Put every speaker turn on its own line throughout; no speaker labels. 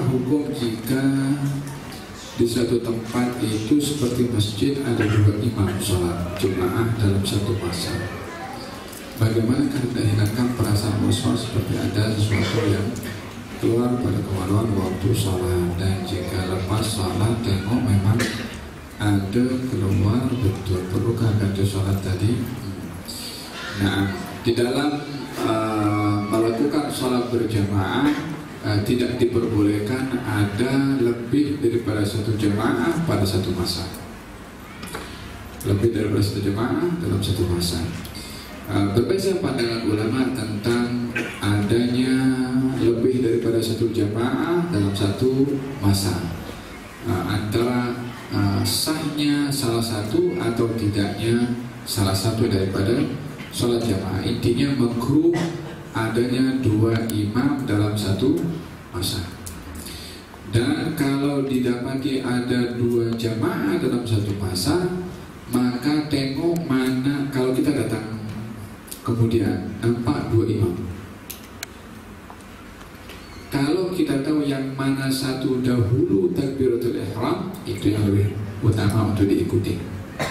hukum jika di suatu tempat itu seperti masjid ada dua imam sholat jemaah dalam satu masa? Bagaimana kita hilangkan perasaan was-was seperti ada sesuatu yang keluar pada kemaluan waktu sholat, dan jika lepas sholat tengok memang ada keluar betul, perlukah ganti sholat tadi? Nah, di dalam melakukan sholat berjamaah tidak diperbolehkan ada lebih daripada satu jemaah pada satu masa. Lebih daripada satu jemaah dalam satu masa. Berbeda pandangan ulama tentang adanya lebih daripada satu jemaah dalam satu masa, antara sahnya salah satu atau tidaknya salah satu daripada sholat jamaah. Intinya makruh adanya dua imam dalam satu masa. Dan kalau didapati ada dua jamaah dalam satu masa, maka tengok mana, kalau kita datang kemudian nampak dua imam, kalau kita tahu yang mana satu dahulu takbiratul ihram, itu yang lebih utama untuk diikuti.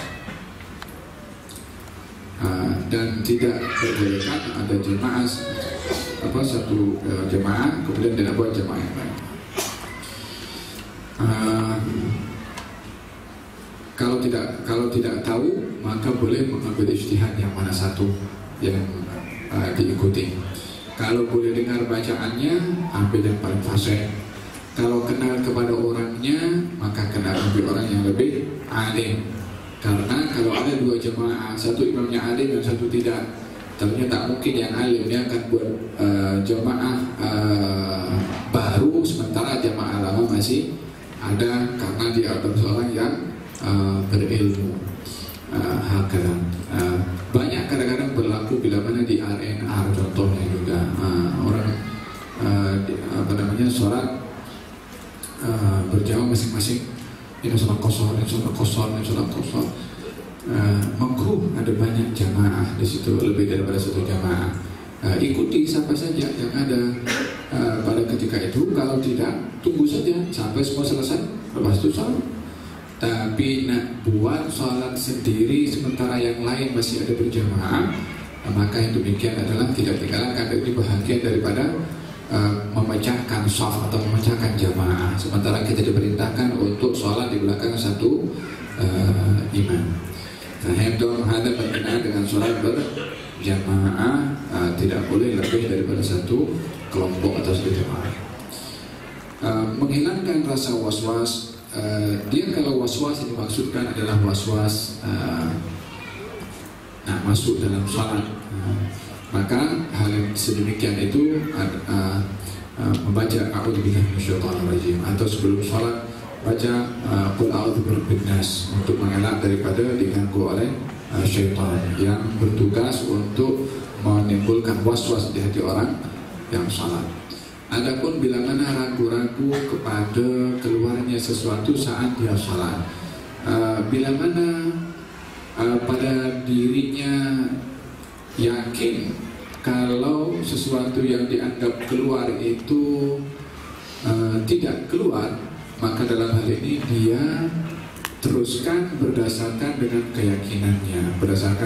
Dan tidak dibolehkan ada jemaah satu jemaah kemudian tidak buat jemaah yang lain. Kalau tidak tahu, maka boleh mengambil ijtihad yang mana satu yang diikuti. Kalau boleh dengar bacaannya, ambil yang paling fasih. Kalau kenal kepada orangnya, maka kena ambil orang yang lebih alim. Karena kalau ada dua jemaah, satu imamnya alim dan satu tidak, tentunya tak mungkin yang alimnya akan buat jemaah baru sementara jemaah lama masih ada, karena dia adalah seorang yang berilmu. Banyak kadang-kadang berlaku bila mana di RNR contohnya juga orang sholat berjamaah masing-masing. Ini sholat kosor, ini sholat kosor, ini sholat kosor. Makruh ada banyak jamaah di situ, lebih daripada satu jamaah. Ikuti siapa saja yang ada pada ketika itu. Kalau tidak, tunggu saja sampai semua selesai, lepas itu sholat. Tapi nak buat sholat sendiri sementara yang lain masih ada berjamaah, maka yang demikian adalah tidak dikalahkan dari bahagian daripada memecahkan shaf atau memecahkan jamaah, sementara kita diperintahkan untuk sholat di belakang satu imam. Nah, itu ada berkenaan dengan sholat berjamaah, tidak boleh lebih daripada satu kelompok atau satu jamaah. Menghilangkan rasa was-was, dia kalau was-was yang dimaksudkan adalah was-was masuk dalam sholat, maka hal yang sedemikian itu membaca a'udzubillahi minasyaitonir rajim, atau sebelum sholat baca qul a'udzu birabbin nas untuk mengelak daripada diganggu oleh syaitan yang bertugas untuk menimbulkan was-was di hati orang yang sholat. Adapun bila mana ragu-ragu kepada keluarnya sesuatu saat dia sholat, bila mana pada dirinya yakin kalau sesuatu yang dianggap keluar itu tidak keluar, maka dalam hal ini dia teruskan berdasarkan dengan keyakinannya,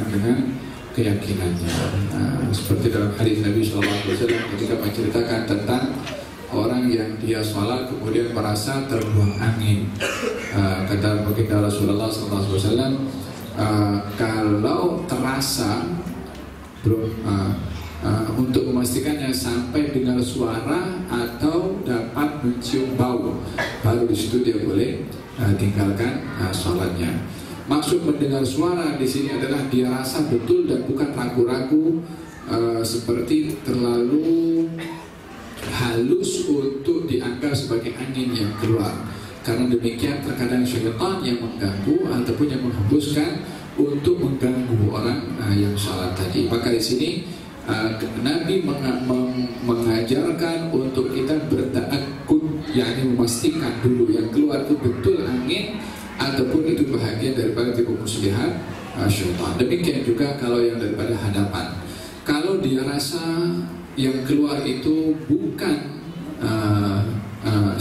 seperti dalam hadis Nabi SAW ketika menceritakan tentang orang yang dia sholat kemudian merasa terbuang angin. Kata baginda Rasulullah SAW, kalau terasa untuk memastikannya sampai dengar suara atau dapat mencium bau, baru di situ dia boleh tinggalkan sholatnya. Maksud mendengar suara di sini adalah dia rasa betul dan bukan ragu-ragu, seperti terlalu halus untuk dianggap sebagai angin yang keluar. Karena demikian terkadang syaitan yang mengganggu ataupun yang menghembuskan untuk mengganggu orang yang sholat tadi. Maka di sini Nabi mengajarkan untuk kita berta'akkud, yakni memastikan dulu yang keluar itu betul angin ataupun itu bahagian daripada tipu muslihat syaitan. Demikian juga kalau yang daripada hadapan, kalau dia rasa yang keluar itu bukan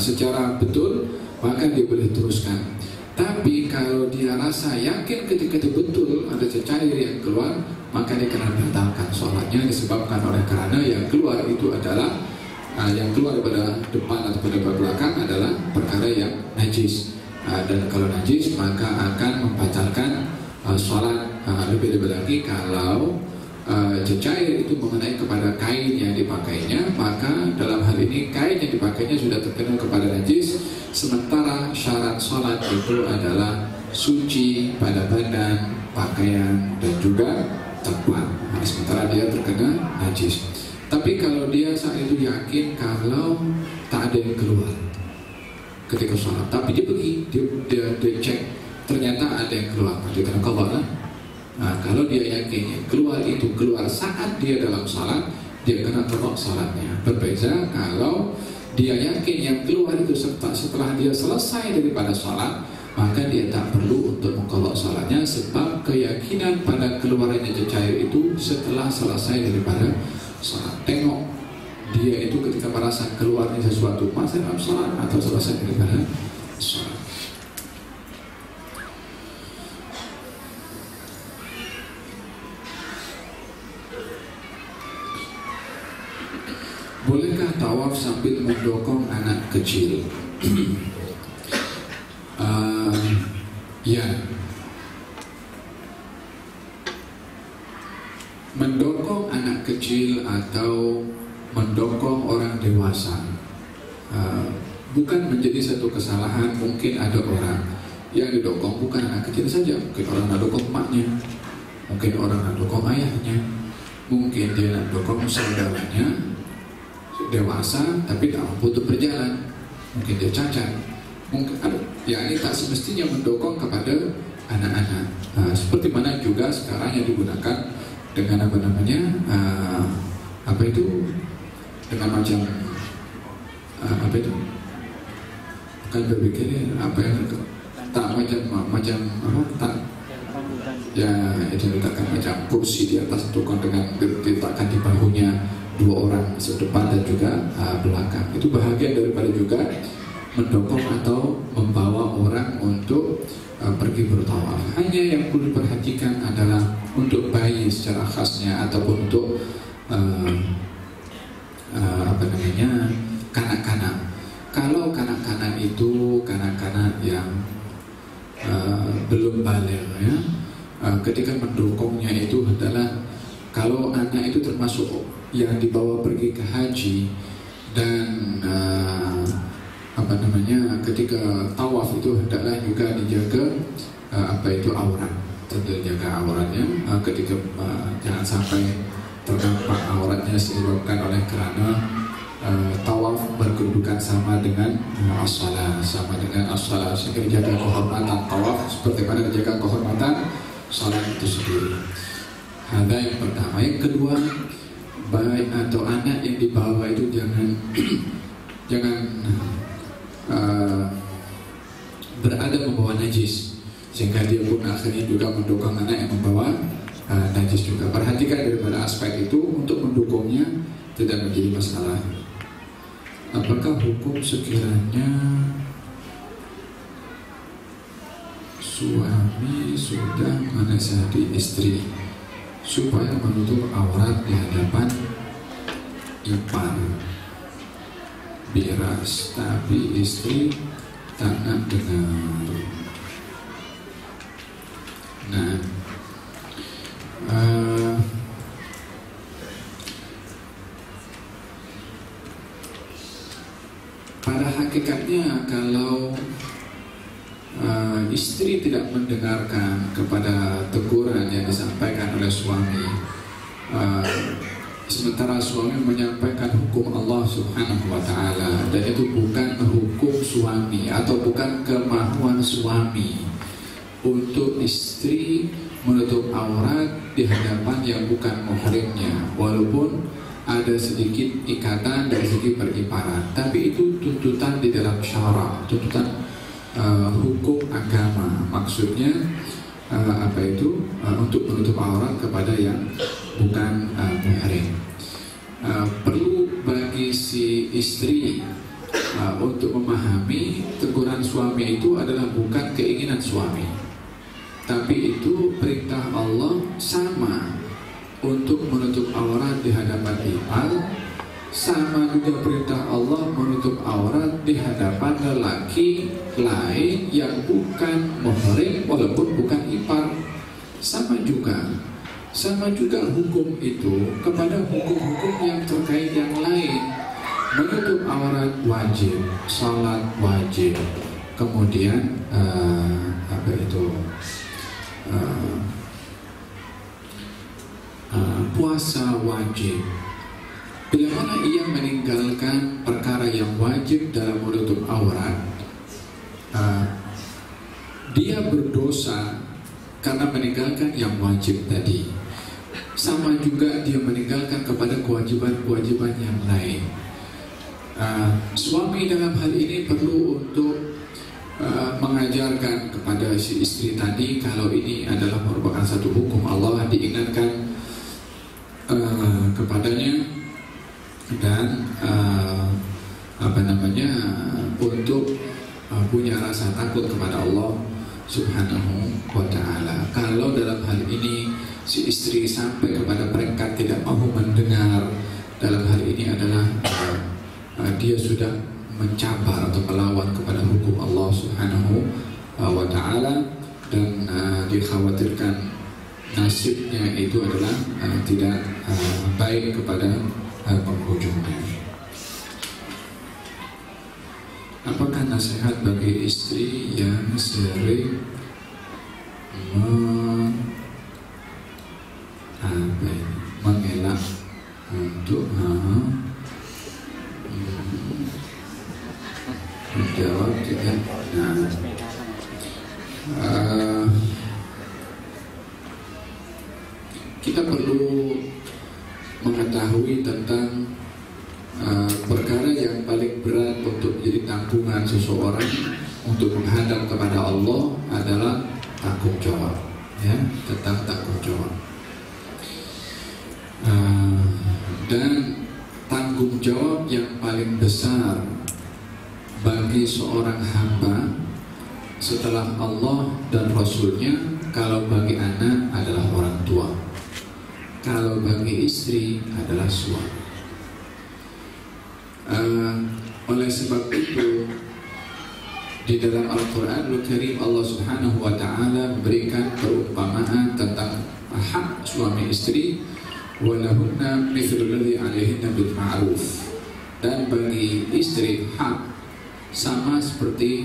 secara betul, maka dia boleh teruskan. Tapi kalau dia rasa yakin ketika itu betul ada cecair yang keluar, maka dia kena batalkan sholatnya, disebabkan oleh karena yang keluar itu adalah yang keluar pada depan atau pada belakang adalah perkara yang najis. Dan kalau najis maka akan membatalkan sholat. Lebih-lebih lagi kalau cecair itu mengenai kepada kain yang dipakainya, maka dalam hal ini kain yang dipakainya sudah terkena kepada najis, sementara syarat sholat itu adalah suci pada badan, pakaian, dan juga tempat. Sementara dia terkena najis. Tapi kalau dia saat itu yakin kalau tak ada yang keluar ketika sholat, tapi dia pergi, dia cek, ternyata ada yang keluar, dia kena qadha. Nah, kalau dia yakin yang keluar itu keluar saat dia dalam sholat, dia kena qadha sholatnya. Berbeda kalau dia yakin yang keluar itu setelah dia selesai daripada sholat, maka dia tak perlu untuk mengqadha sholatnya, sebab keyakinan pada keluarnya cecair itu setelah selesai daripada sholat. Tengok dia itu ketika merasa keluarnya sesuatu masa dalam sholat atau selesai daripada sholat. Bolehkah tawaf sambil mendokong anak kecil? Ya, mendokong anak kecil atau mendokong orang dewasa bukan menjadi satu kesalahan. Mungkin ada orang yang didokong bukan anak kecil saja, mungkin orang nak dokong emaknya, mungkin orang nak dokong ayahnya, mungkin dia nak dokong saudaranya dewasa tapi tak mampu untuk berjalan, mungkin dia cacat, mungkin ada, ya ini tak semestinya mendokong kepada anak-anak. Seperti mana juga sekarang yang digunakan dengan apa namanya apa itu, dengan macam apa itu, bukan berpikir apa yang tak macam apa tak ya, itu diletakkan macam kursi di atas tukang dengan diletakkan di bahunya dua orang sedepan dan juga belakang. Itu bahagian daripada juga mendokong atau membawa orang untuk pergi bertawaf. Hanya yang perlu diperhatikan adalah untuk bayi secara khasnya ataupun untuk apa namanya kanak-kanak. Kalau kanak-kanak itu kanak-kanak yang belum balik ya, ketika mendukungnya itu adalah kalau anak itu termasuk yang dibawa pergi ke haji dan apa namanya ketika tawaf itu hendaklah juga dijaga apa itu aurat, tentu jaga auratnya ketika jangan sampai terdampak auratnya disebabkan oleh karena tawaf berkedudukan sama dengan as-salah, sama dengan as-salah, sehingga dijaga kehormatan tawaf seperti mana dijaga kehormatan salat itu sendiri. Ada yang pertama. Yang kedua, bayi atau anak yang dibawa itu jangan berada membawa najis, sehingga dia pun akhirnya juga mendukung anak yang membawa najis juga. Perhatikan daripada aspek itu untuk mendukungnya tidak menjadi masalah. Apakah hukum sekiranya suami sudah menasihati istri supaya menutup aurat di hadapan ipar biras, tapi istri tak nak dengar? Nah, pada hakikatnya kalau istri tidak mendengarkan kepada teguran yang disampaikan oleh suami, sementara suami menyampaikan hukum Allah Subhanahu wa Ta'ala, dan itu bukan hukum suami atau bukan kemauan suami untuk istri menutup aurat di hadapan yang bukan muhrimnya, walaupun ada sedikit ikatan dari segi periparan, tapi itu tuntutan di dalam syara, tuntutan hukum agama. Maksudnya apa itu untuk menutup aurat kepada yang bukan muhrim. Perlu bagi si istri untuk memahami teguran suami itu adalah bukan keinginan suami, tapi itu perintah Allah, sama untuk menutup aurat di hadapan ipar, sama juga perintah Allah menutup aurat di hadapan lelaki lain yang bukan muhrim walaupun bukan ipar. Sama juga hukum itu kepada hukum-hukum yang terkait yang lain. Menutup aurat wajib, salat wajib, kemudian puasa wajib. Bila mana ia meninggalkan perkara yang wajib dalam menutup aurat, dia berdosa karena meninggalkan yang wajib tadi. Sama juga dia meninggalkan kepada kewajiban-kewajiban yang lain. Suami dalam hal ini perlu untuk mengajarkan kepada si istri tadi kalau ini adalah merupakan satu hukum Allah, diingatkan kepadanya dan untuk punya rasa takut kepada Allah Subhanahu wa ta'ala. Kalau dalam hal ini si istri sampai kepada peringkat tidak mau mendengar, dalam hal ini adalah dia sudah mencabar atau melawan kepada hukum Allah Subhanahu wa ta'ala, dan dikhawatirkan nasibnya itu adalah tidak baik kepada penghujungnya. Apakah nasihat bagi istri yang sering mengelak untuk menjawab tidak? Kita perlu mengetahui tentang perkara yang paling berat untuk menjadi tanggungan seseorang untuk menghadap kepada Allah adalah tanggung jawab, ya, tentang tanggung jawab. Dan tanggung jawab yang paling besar bagi seorang hamba setelah Allah dan Rasulnya, kalau bagi anak adalah orang tua, kalau bagi istri adalah suami. Oleh sebab itu di dalam Al-Quranul Karim Allah Subhanahu wa ta'ala memberikan perumpamaan tentang hak suami istri, walahunna mithlu alladhi 'alaihinna bil ma'ruf, dan bagi istri hak sama seperti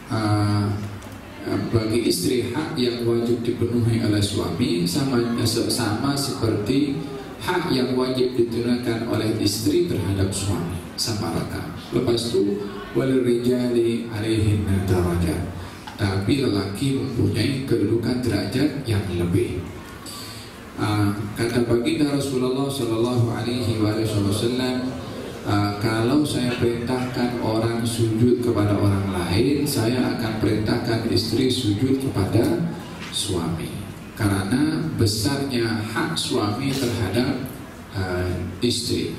bagi istri hak yang wajib dipenuhi oleh suami, sama seperti hak yang wajib ditunaikan oleh istri terhadap suami, sama rata. Lepas itu walirijali 'alaihinna darajat, tapi lelaki mempunyai kedudukan derajat yang lebih. Kata baginda Rasulullah Sallallahu Alaihi Wasallam, kalau saya perintahkan orang sujud kepada orang lain, saya akan perintahkan istri sujud kepada suami, karena besarnya hak suami terhadap istri.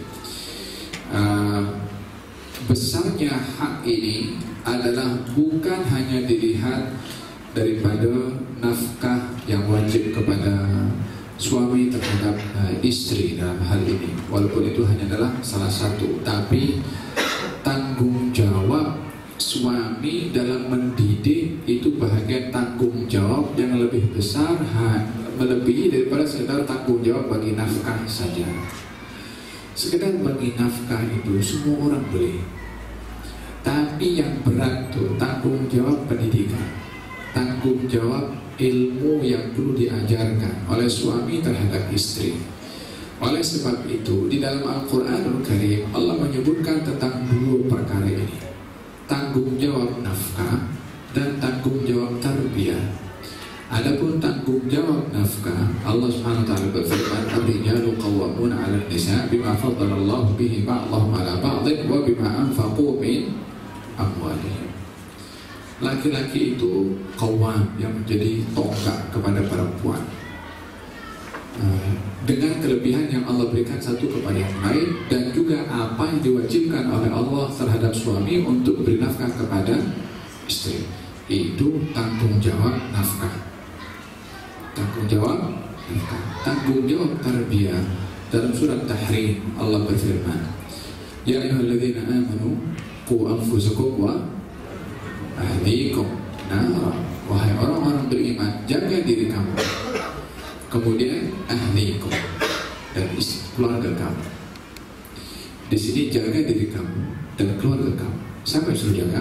Besarnya hak ini adalah bukan hanya dilihat daripada nafkah yang wajib kepada suami terhadap istri dalam hal ini, walaupun itu hanya adalah salah satu, tapi tanggung jawab suami dalam mendidik itu bahagian tanggung jawab yang lebih besar, melebihi daripada sekedar tanggung jawab bagi nafkah saja. Sekedar bagi nafkah itu semua orang boleh, tapi yang berat itu tanggung jawab pendidikan, tanggung jawab ilmu yang perlu diajarkan oleh suami terhadap istri. Oleh sebab itu di dalam Al-Quranul Karim Allah menyebutkan tentang dua perkara ini, tanggung jawab nafkah dan tanggung jawab tarbiyah. Adapun tanggung jawab nafkah, Allah Subhanahu wa taala berfirman, "Ar-rijalu qawwamuna 'alan nisa' bima faddala Allah bihi ba'dahum 'ala ba'dhin wa bima anfaqu min amwalihim." Laki-laki itu qawwam, yang menjadi tonggak kepada perempuan, dengan kelebihan yang Allah berikan satu kepada yang lain, dan juga apa yang diwajibkan oleh Allah terhadap suami untuk beri nafkah kepada istri. Itu tanggung jawab nafkah. Tanggung jawab nafkah. Tanggung jawab tarbiyah. Dalam surat Tahrim Allah berfirman, Ya ayyuhalladzina amanu qu anfusakum wa ahlikum nara. Wahai orang-orang beriman, jaga diri kamu, kemudian ahlikum, dan keluarga kamu. Di sini jaga diri kamu dan keluarga kamu. Siapa yang suruh jaga?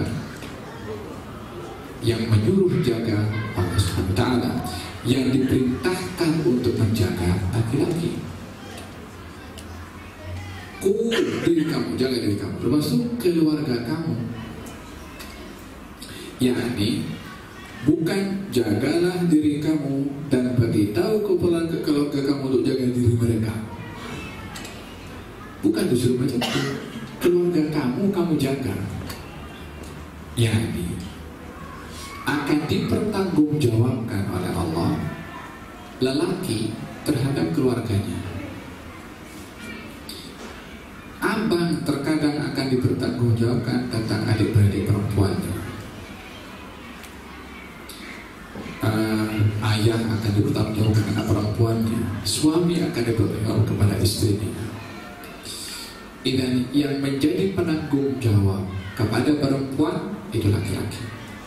Yang menyuruh jaga Allah Subhanahu wa Ta'ala. Yang diperintahkan untuk menjaga laki-laki. Diri kamu, jaga diri kamu, termasuk keluarga kamu. Yakni bukan jagalah diri kamu dan beritahu kepada keluarga kamu untuk jaga diri mereka. Bukan disuruh macam itu. Keluarga kamu jaga. Yakni akan dipertanggungjawabkan oleh Allah lelaki terhadap keluarganya. Abang terkadang akan dipertanggungjawabkan tentang adik-beradik perempuannya. Ayah akan dipertanggungjawabkan anak perempuannya. Suami akan dipertanggungjawabkan kepada istrinya. Dan yang menjadi penanggung jawab kepada perempuan itu laki-laki.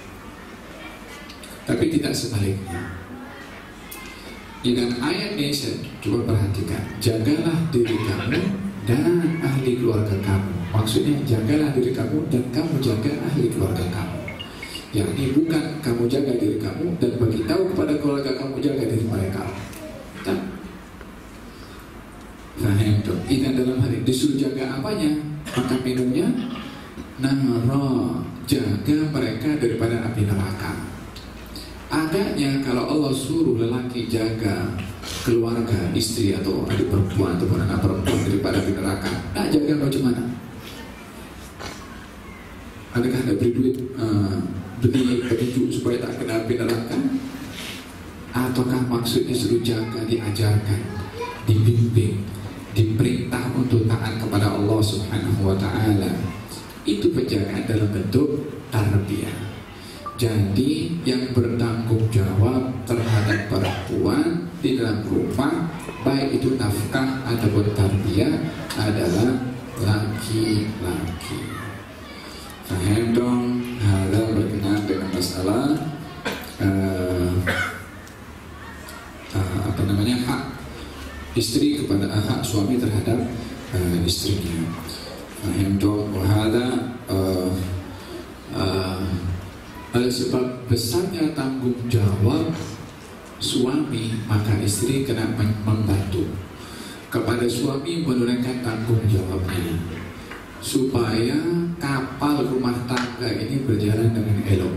Tapi tidak sebaliknya. Dengan ayat ini coba perhatikan, jagalah diri kamu dan ahli keluarga kamu. Maksudnya jagalah diri kamu dan kamu jaga ahli keluarga kamu. Yakni bukan kamu jaga diri kamu dan beritahu kepada keluarga kamu jaga diri mereka. Tak. Faham tu? Ini dalam hal ini disuruh jaga apanya? Makan minumnya. Nara, jaga mereka daripada api neraka. Agaknya kalau Allah suruh lelaki jaga keluarga, istri atau adik perempuan atau anak perempuan daripada api neraka, nak jaga macam mana? Adakah ada beri duit, beli petunjuk supaya tak kena api neraka? Ataukah maksudnya suruh jaga, diajarkan, dibimbing, diperintah untuk taat kepada Allah Subhanahu wa Ta'ala? Itu penjagaan dalam bentuk tarbiyah. Jadi yang bertanggung jawab terhadap perempuan di dalam rumah, baik itu nafkah ataupun tarbiyah, adalah laki-laki. Faham dong? Hal berkenaan dengan masalah hak istri kepada hak suami terhadap istrinya. Faham dong? Wahada oleh sebab besarnya tanggung jawab suami, maka istri kena membantu kepada suami menunaikan tanggung jawabnya supaya kapal rumah tangga ini berjalan dengan elok.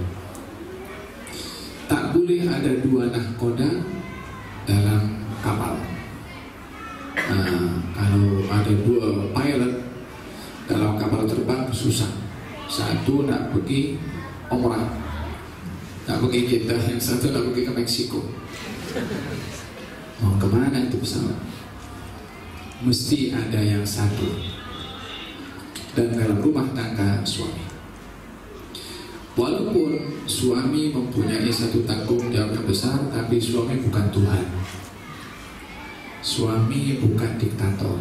Tak boleh ada dua nahkoda dalam kapal. Kalau ada dua pilot dalam kapal terbang susah. Satu nak pergi umrah, nak pergi Jeddah, yang satu nak pergi ke Meksiko. Mau kemana itu pesawat? Mesti ada yang satu. Dan dalam rumah tangga suami, walaupun suami mempunyai satu tanggung jawab yang besar, tapi suami bukan Tuhan. Suami bukan diktator.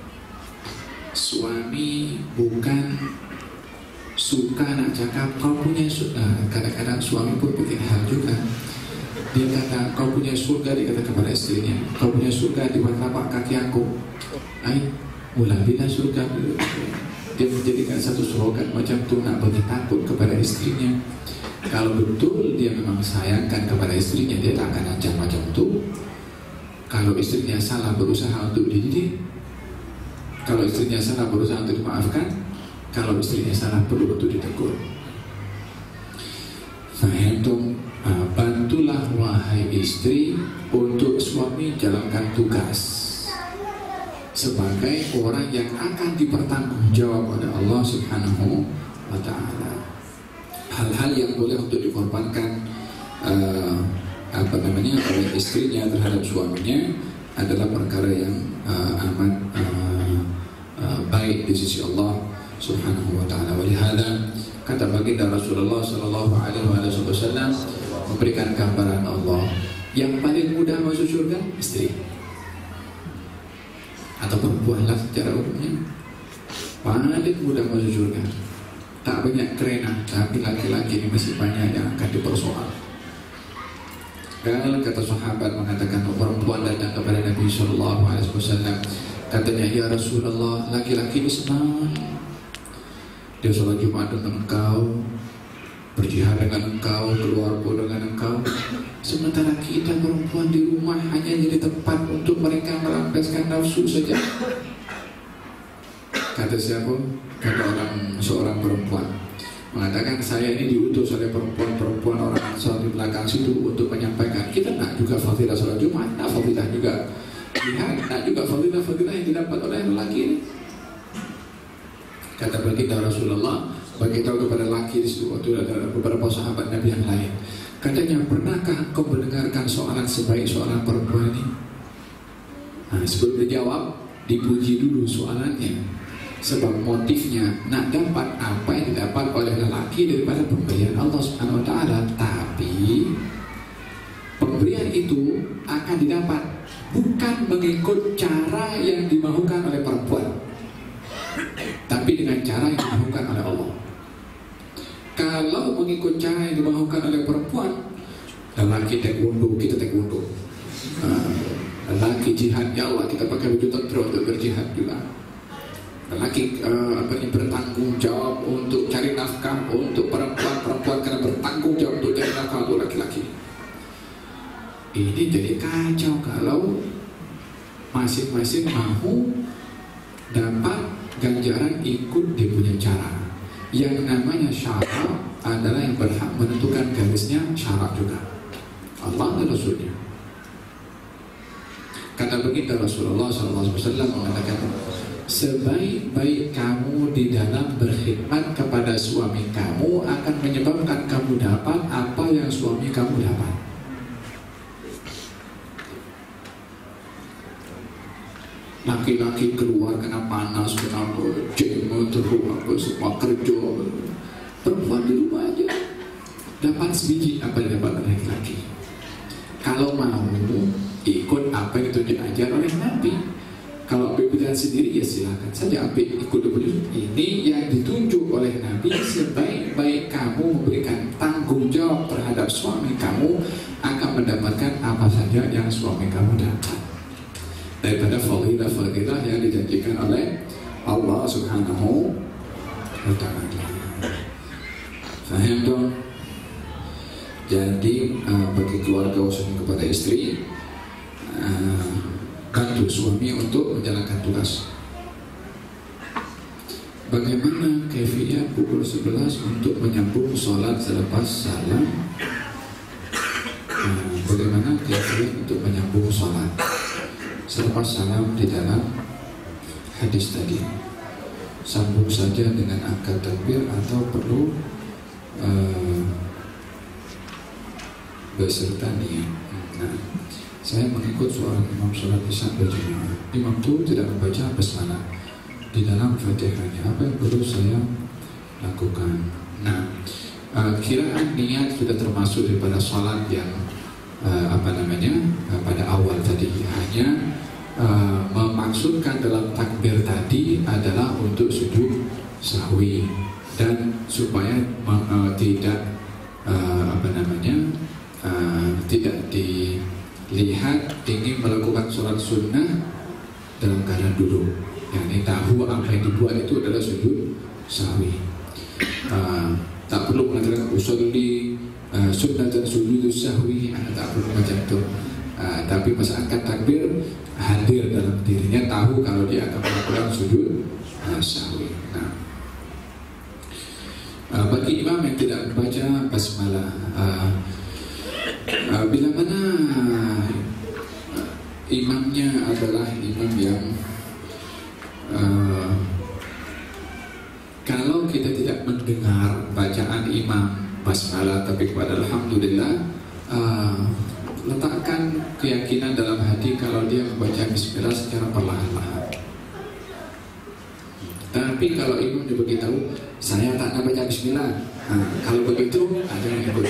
Suami bukan suka nak cakap kau punya surga. Kadang-kadang suami pun bikin hal juga. Dia kata kau punya surga, dia kata kepada istrinya, kau punya surga di tapak kaki aku. Mula bila surga. Dia menjadikan satu slogan macam tu, nak bagi takut kepada istrinya. Kalau betul dia memang sayangkan kepada istrinya, dia tak akan ancam macam tu. Kalau istrinya salah, berusaha untuk dididik. Kalau istrinya salah, berusaha untuk dimaafkan. Kalau istrinya salah, perlu untuk ditegur. Faham? Bantulah wahai istri untuk suami jalankan tugas sebagai orang yang akan dipertanggungjawab oleh Allah Subhanahu wa Ta'ala. Hal-hal yang boleh untuk dikorbankan oleh istrinya terhadap suaminya adalah perkara yang amat baik baik di sisi Allah Subhanahu wa taala. Walihada kata baginda Rasulullah sallallahu alaihi wasallam memberikan gambaran Allah yang paling mudah masuk surga istri atau perempuan lah secara umumnya, paling mudah masuk surga. Tak banyak kerena, tapi laki-laki ini masih banyak yang akan dipersoal. Kalau kata sahabat mengatakan perempuan datang kepada Nabi Sallallahu Alaihi Wasallam, katanya, ya Rasulullah, laki-laki ini senang, dia sholat Jumat dengan engkau, berjihad dengan engkau, keluar pun dengan engkau. Sementara kita perempuan di rumah hanya jadi tempat untuk mereka melampiaskan nafsu saja. Kata siapa? Kata seorang perempuan mengatakan, saya ini diutus oleh perempuan orang Ansar di belakang situ untuk menyampaikan, kita nak juga fadilah sholat Jumat, nak fadilah juga jihad, nak juga fadilah yang didapat oleh lelaki ini. Kata baginda Rasulullah, beritahu kepada laki di situ, waktu ada beberapa sahabat Nabi yang lain. Katanya, pernahkah kau mendengarkan soalan sebaik soalan perempuan ini? Nah, sebelum dijawab, dipuji dulu soalannya. Sebab motifnya nak dapat apa yang didapat oleh lelaki daripada pemberian Allah Subhanahu wa taala. Tapi pemberian itu akan didapat bukan mengikut cara yang dimahukan oleh perempuan, tapi dengan cara yang dimahukan oleh Allah. Kalau mengikut cara yang dimahukan oleh perempuan, lelaki taekwondo, kita taekwondo. Lelaki jihad, ya Allah, kita pakai baju tentara untuk berjihad juga. Lelaki bertanggung jawab untuk cari nafkah untuk perempuan karena bertanggung jawab untuk cari nafkah untuk laki-laki. Ini jadi kacau kalau masing-masing mahu dapat ganjaran ikut dia punya cara. Yang namanya syarak adalah yang berhak menentukan garisnya syarak juga, Allah dan Rasulnya. Kata begitu Rasulullah SAW mengatakan, sebaik-baik kamu di dalam berkhidmat kepada suami kamu akan menyebabkan kamu dapat apa yang suami kamu dapat. Laki-laki keluar kena panas, kena jemur, terus semua kerja. Perempuan di rumah aja dapat sebiji apa yang dapat laki-laki. Kalau mau ikut apa yang ditunjuk ajar oleh Nabi. Kalau ambil sendiri ya silakan saja ambil ikut dulu. Ini yang ditunjuk oleh Nabi, sebaik-baik kamu memberikan tanggung jawab terhadap suami kamu akan mendapatkan apa saja yang suami kamu dapat daripada fadilah yang dijanjikan oleh Allah Subhanahu wa ta'ala. Faham dong? Jadi bagi keluarga khususnya kepada istri, bantu suami untuk menjalankan tugas. Bagaimana kaifiat pukul 11 untuk menyambung sholat selepas salam? Bagaimana kaifiat untuk menyambung sholat selepas salam di dalam hadis tadi? Sambung saja dengan angkat takbir atau perlu beserta niat? Nah, saya mengikut seorang imam sholat isya berjamaah. Imam itu tidak membaca basmalah di dalam fatihahnya. Apa yang perlu saya lakukan? Nah, kiraan niat sudah termasuk daripada sholat yang pada awal tadi. Hanya memaksudkan dalam takbir tadi adalah untuk sujud sahwi dan supaya tidak tidak dilihat ingin melakukan sholat sunnah dalam keadaan duduk. Yang ini tahu apa yang dibuat itu adalah sujud sahwi. Tak perlu mengatakan usolli sunnah dan sujud sahwi, tak perlu macam itu. Tapi masa angkat takbir hadir dalam dirinya, tahu kalau dia akan melakukan sujud sahwi. Nah, bagi imam yang tidak membaca basmalah, bila mana imamnya adalah imam yang kalau kita tidak mendengar bacaan imam basmalah tapi kepada alhamdulillah, letakkan keyakinan dalam hati kalau dia membaca bismillah secara perlahan-lahan. Tapi kalau imam diberitahu, saya tak nak baca bismillah. Kalau begitu, ada yang ikut.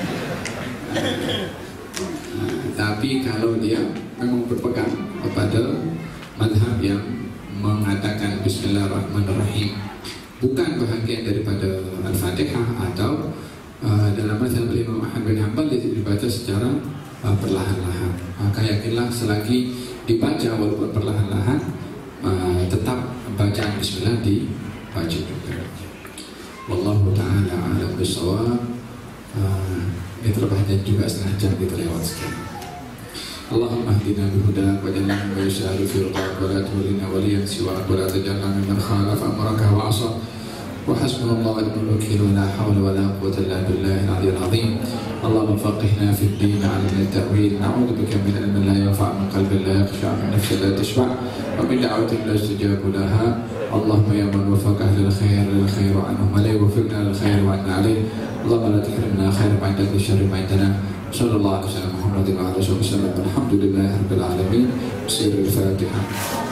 Tapi kalau dia memang berpegang kepada mazhab yang mengatakan Bismillahirrahmanirrahim, bukan bahagian daripada Al-Fatihah, atau dalam mazhab Imam Ahmad bin Hanbal dibaca secara perlahan-lahan, maka yakinlah selagi dibaca walaupun perlahan-lahan, tetap bacaan Bismillah dibaca juga. Wallahu ta'ala a'lam bishawab. Ini terbahagia juga setengah jam kita lewat sekian. Allahumma hdina bihudak wa jalna wa yashari fi rqaq wa la tuwallina waliyan siwak wa la tajalna mimman khalafa amraka wa asa wa hasbunallahu wa ni'mal wakeel wa la hawla wa la quwwata illa billahi al-'aliyyil 'azim. Allahumma faqihna fi ad-din 'allimna at-ta'wil na'udzu bika min ilmin la yanfa' min qalbin la yakhsha' min nafsin la tashba' wa min da'watin la yustajabu laha. Allahumma ya man wafaqa ahlal khair lil khair wa anhum alayhi wa fiqna lil khair wa anna alayhi. Allahumma la tahrimna khair ma 'indaka wa sharri ma 'indana. Sallallahu alaihi wasallam Muhammadin wa alihi wasallam. Alhamdulillahi rabbil alamin. Sirrul Fatihah.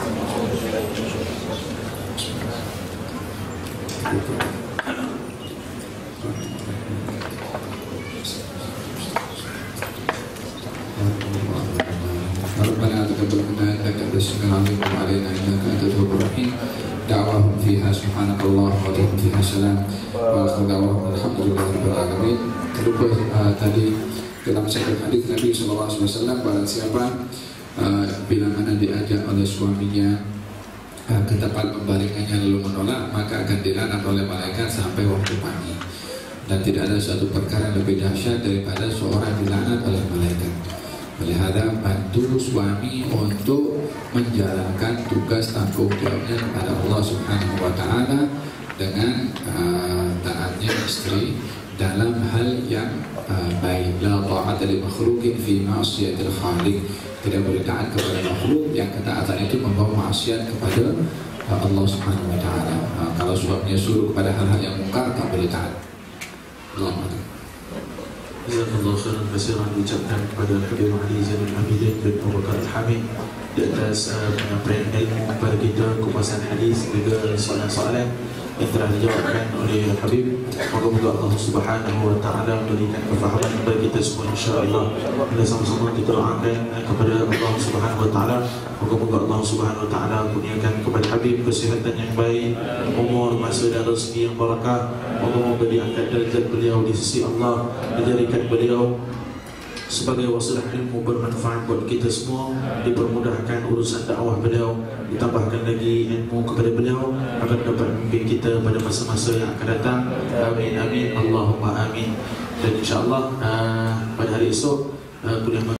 Rabbana taqabbal minna innaka antas samiul 'alim wa 'alaina innaka antat tawwabur rahim. Da'wahum fiha subhanakallah wa lahum fiha salam wa akhiru da'wahum alhamdulillahi rabbil alamin. Terlupa tadi dalam satu hadis Nabi SAW, barang siapa bila mana diajak oleh suaminya ke tempat pembalingannya lalu menolak, maka akan dilaknat oleh malaikat sampai waktu pagi. Dan tidak ada satu perkara yang lebih dahsyat daripada seorang dilaknat oleh malaikat. Melihat bantu suami untuk menjalankan tugas tanggung jawabnya kepada Allah Subhanahu wa Ta'ala dengan taatnya istri dalam hal yang baik. La ta'ata li makhluqin fi ma'siyatil khaliq. Tidak boleh taat kepada makhluk yang ketaatan itu membawa maksiat kepada Allah Subhanahu wa Ta'ala. Kalau suaminya suruh kepada hal-hal yang mungkar, tak boleh taat. Allahumma
Jazakallahu khairan katsiran diucapkan kepada Habib Ali Zainul Abidin bin Abu Bakar Al-Hamid di atas penyampaian ilmu kepada kita, kupasan hadis juga soalan-soalan yang telah dijawabkan oleh Habib. Moga-moga Allah Subhanahu wa Ta'ala memberikan kefahaman kepada kita semua, insya-Allah. Kita sama-sama kita doakan kepada Allah Subhanahu wa Ta'ala, moga-moga Allah Subhanahu wa Ta'ala kurniakan kepada Habib kesihatan yang baik, umur, masa dan rezeki yang barakah. Moga-moga diangkat derajat beliau di sisi Allah, dijadikan beliau sebagai wasilah ilmu bermanfaat buat kita semua, dipermudahkan urusan dakwah beliau, ditambahkan lagi ilmu kepada beliau agar dapat memimpin kita pada masa-masa yang akan datang. Amin amin Allahumma amin. Dan insya-Allah pada hari esok kuliah